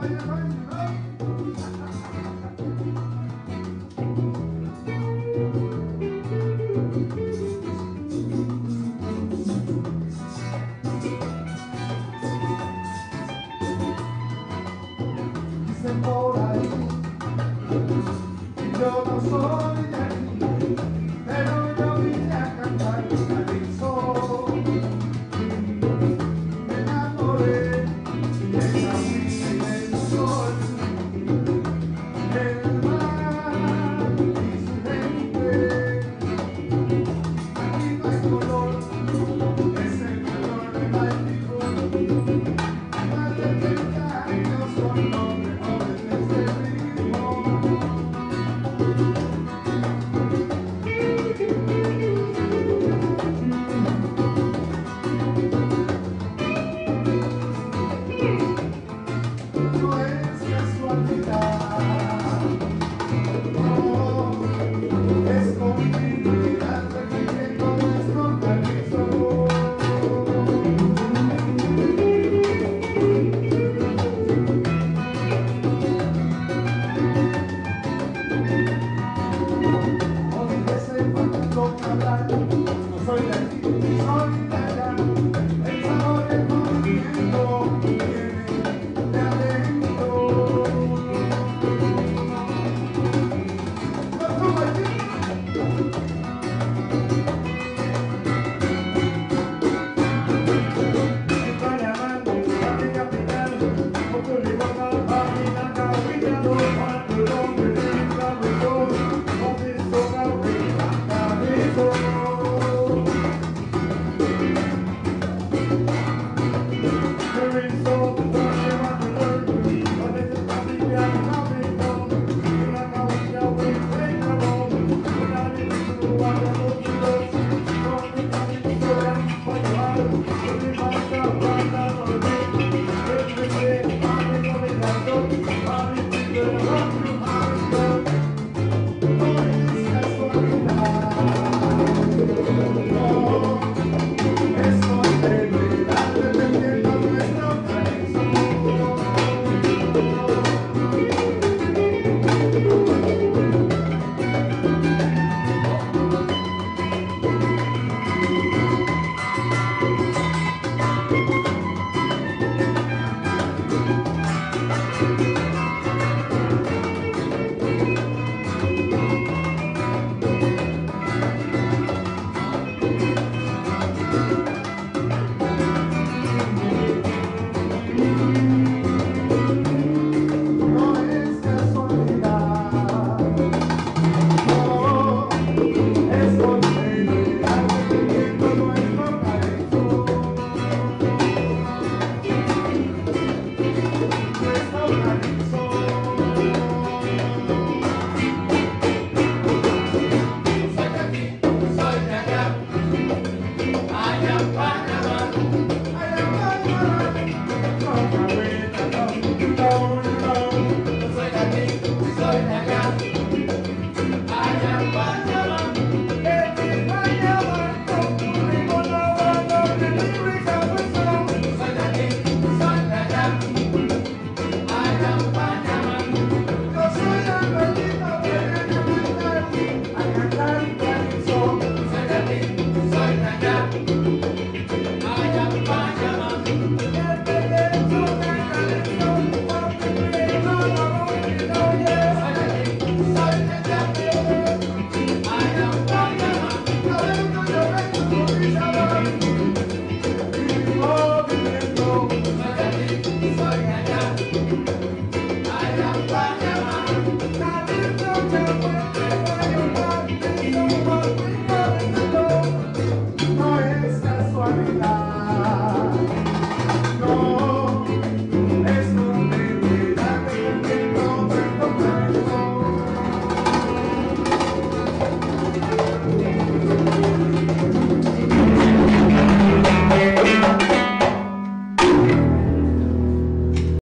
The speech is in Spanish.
Por ahí, yo no soy de aquí, pero yo vine a cantar un calypso. Me enamoré de la brisa y del sol, del mar y su gente. Aquí no hay color, es el calor de la altitud. Más de 30 años son los mejores de este ritmo. No es casualidad, no, es continuidad repitiendo nuestro calypso. No soy de aquí, soy de allá. El sabor del movimiento viene de adentro. En Pañaman, la capital, Pto.Limón, Am Pañaman-Calypso Jam, the